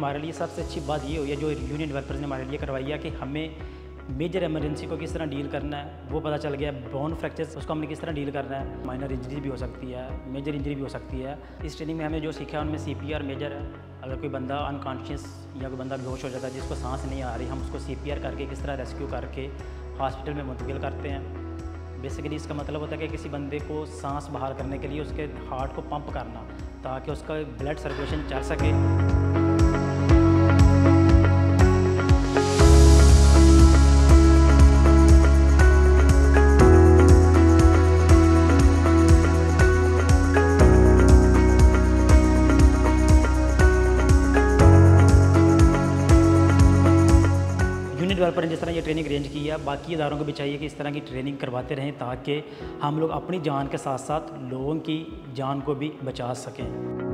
हमारे लिए सबसे अच्छी बात ये हुई है जो यूनिट डेवलपर्स ने हमारे लिए करवाई है कि हमें मेजर इमरजेंसी को किस तरह डील करना है वो पता चल गया। बोन फ्रैक्चर्स उसको हमने किस तरह डील करना है। माइनर इंजरी भी हो सकती है, मेजर इंजरी भी हो सकती है। इस ट्रेनिंग में हमें जो सीखा है उनमें CPR मेजर है। अगर कोई बंदा अनकॉन्शियस या कोई बंदा बेहोश हो जाता है जिसको सांस नहीं आ रही, हम उसको CPR करके किस तरह रेस्क्यू करके हॉस्पिटल में मुंतकिल करते हैं। बेसिकली इसका मतलब होता है कि किसी बंदे को सांस बाहर करने के लिए उसके हार्ट को पंप करना ताकि उसका ब्लड सर्कुलेशन चल सके। यूनिट डेवलपर ने जिस तरह ये ट्रेनिंग अरेंज की है, बाकी इदारों को भी चाहिए कि इस तरह की ट्रेनिंग करवाते रहें ताकि हम लोग अपनी जान के साथ साथ लोगों की जान को भी बचा सकें।